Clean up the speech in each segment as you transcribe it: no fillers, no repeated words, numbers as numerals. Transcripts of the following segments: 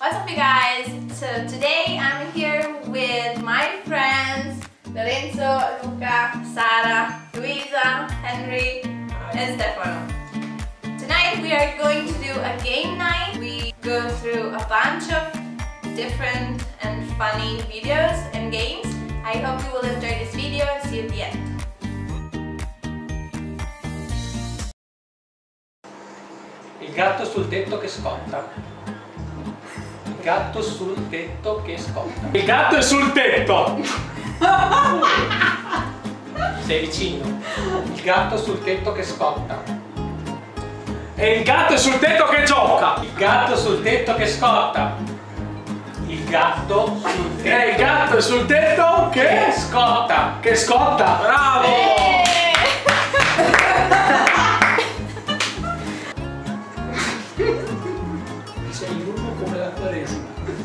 What's up you guys? So today I'm here with my friends Lorenzo, Luca, Sara, Luisa, Henry and Stefano. Tonight we are going to do a game night. We go through a bunch of different and funny videos and games. I hope you will enjoy this video and see you at the end. Il gatto sul tetto che scotta. Il gatto sul tetto che scotta. Il gatto è sul tetto! Sei vicino. Il gatto sul tetto che scotta. E il gatto è sul tetto che gioca. Il gatto sul tetto che scotta. Il gatto sul tetto. Il gatto è sul tetto che scotta. Che scotta. Bravo! Sei lungo come la Quaresima.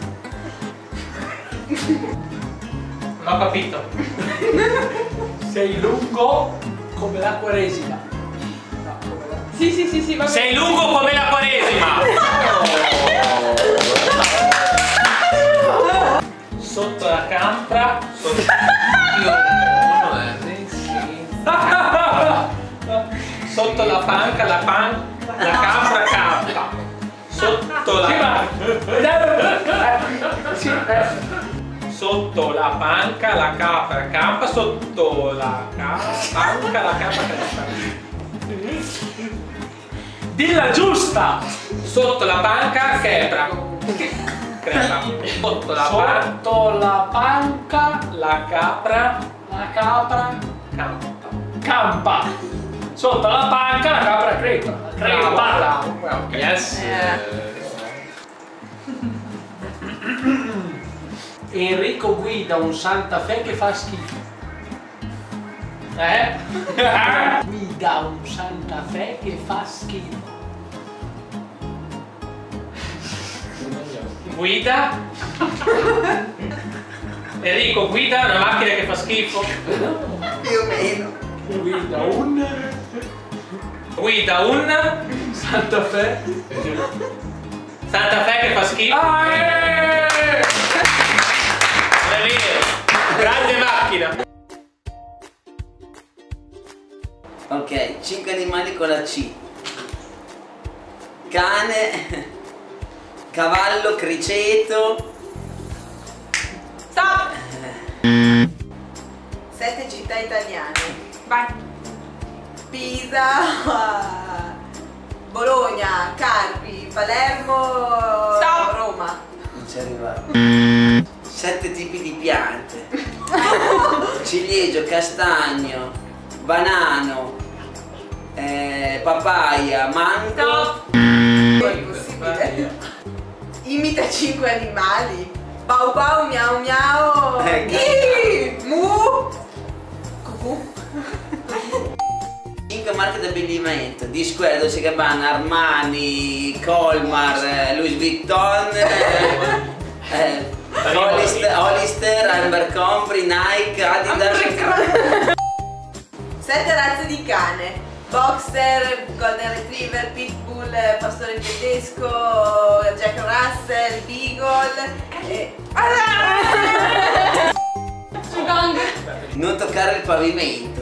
Non ho capito. Sei lungo come la Quaresima. No, come la... Sì, va bene. Sei lungo come la Quaresima. Sotto la campra. Sotto la panca, la capra campa. Sotto la sotto la panca la capra campa, sotto la panca la capra campa. Dilla giusta! Sotto la panca crepa. Sotto la panca la capra campa. Sotto la panca la capra crepa. Yes. Enrico guida un Santa Fe che fa schifo. Guida un Santa Fe che fa schifo. Guida? Enrico guida una macchina che fa schifo? Più o meno. Guida un Santa Fe che fa schifo. Grande macchina. Ok, 5 animali con la C. Cane, cavallo, criceto. Stop! 7 città italiane. Vai! Pisa, Bologna, Carpi, Palermo, Stop! Roma. Non ci è arrivato. 7 tipi di piante. Ciliegio, castagno, banano, papaya, mango. Stop! Impossibile. Imita 5 animali. Pau pau, miau miau. Mu. Cucù. 5 marche di abbigliamento. D-Square, Dolce Gabbana, Armani, Colmar, Louis Vuitton, Hollister, Abercrombie, Nike, Adidas. 7 razze di cane. Boxer, Golden Retriever, Pitbull, Pastore Tedesco, Jack Russell, Beagle. Non toccare il pavimento.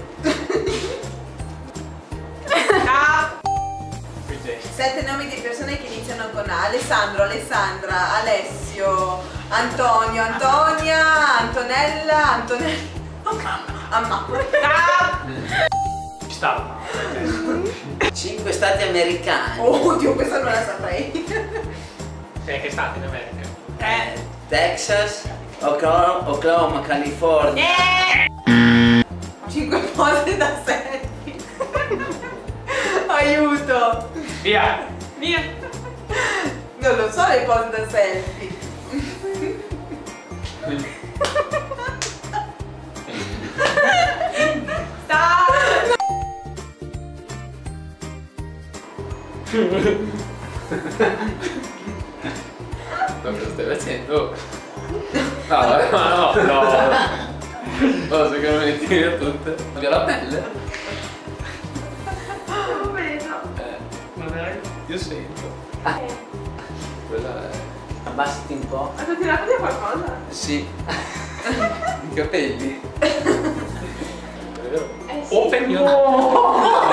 7 nomi di persone che iniziano con A. Alessandro, Alessandra, Alessio, Antonio, Antonia, Antonella, Antonella. Amma. Ci stava. 5 stati americani. Oddio, questa non la saprei. Sei che stati in America? Texas, Oklahoma, California. 5 pose da selfie. Aiuto. Via! Non lo so le pose da selfie. Stop! Cosa stai facendo? No, ma no. Cosa che non me ne tiri a tutte. Via la pelle. Non vedo. Ma dai. Io sento. Quella è... Abbassati un po'. Hai tirato via qualcosa? Sì. I capelli. Sì. Open your...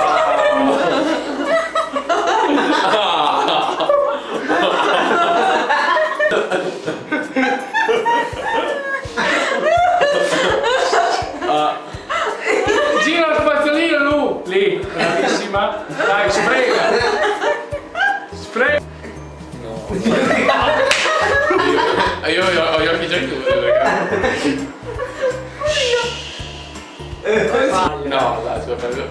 Gira lo spazzolino, Lu! Lì, bravissima. Dai, sfrega. Sfrega. No. Io ho gli occhi già chiusi, ragazzi. No, dai, ci ho preso.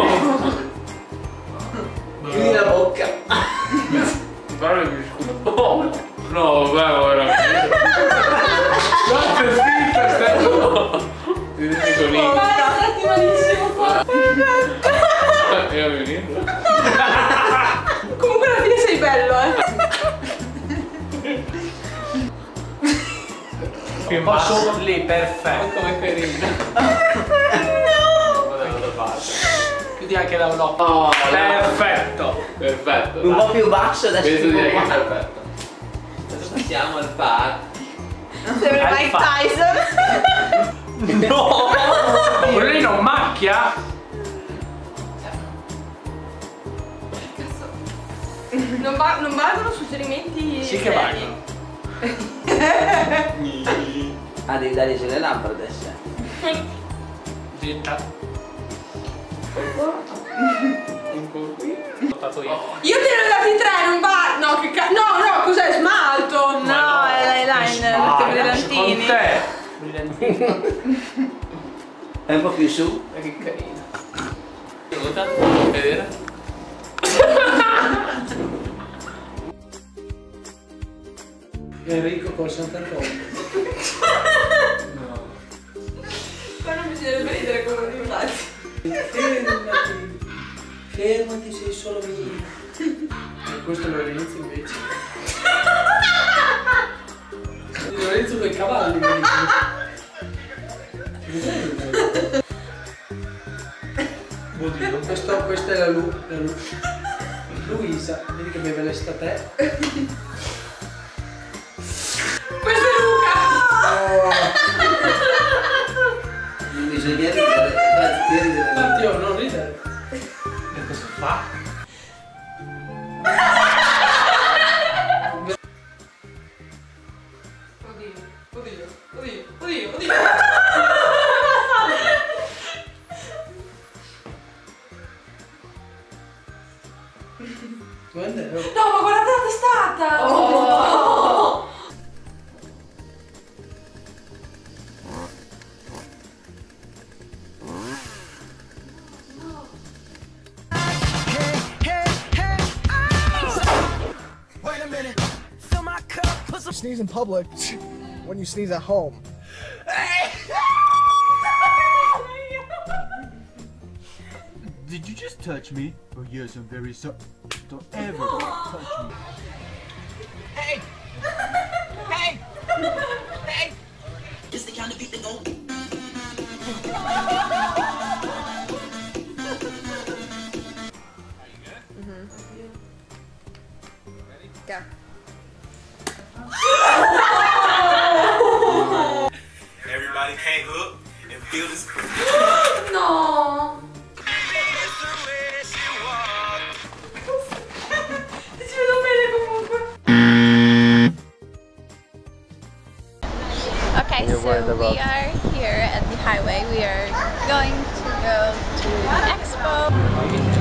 Chiudi la bocca. Guarda che scudo. No, vabbè, veramente. Guarda il filtro, stai... Ti dico lì. Tratti malissimo qua. Io mi venendo. Comunque alla fine sei bello, Un po' su, lì, perfetto. Come carino. Chiudi anche da un occhio. Oh, Perfetto. Perfetto. Un po' più basso adesso. Penso un po' direi che è qua. perfetto. Adesso passiamo al far. Sembra Hai Mike fatto. Tyson. No! Quello lì non macchia? Non valgono suggerimenti. Sì che seri. valgono. Ah, devi dare sulle labbra adesso. Zitta. Un po' qui. L'ho fatto io. Io te ne ho dati 3, non va. No, che cazzo. No, cos'è? Smalto? No, è l'eyeliner, Ah, i brillantini. Con te. Brillantini. È un po' più su. Ma che carino. Venuta? Vedere? Enrico col Sant'Antonio. No. Poi non bisognerebbe ridere con i ragazzi. Fermati. Fermati, sei solo mio. E questo è Lorenzo invece. Lorenzo con i cavalli. Oddio, questa è la Luisa. Vedi che beve l'estate. Questo è Luca! Non bisogna ridere. Grazie, ridere. Matteo, non ridere. E cosa fa? Oddio. Guarda, No, ma guardate la testata! Oh. Sneeze in public when you sneeze at home. Did you just touch me? Oh yes, I'm very sorry. Don't ever touch me. Hey! Hey! Hey! It's the kind of beat that go. Yeah. Everybody can't hook and feel this. No. Ti vedo bene comunque. Okay, so we are here at the highway. We are going to go to the expo.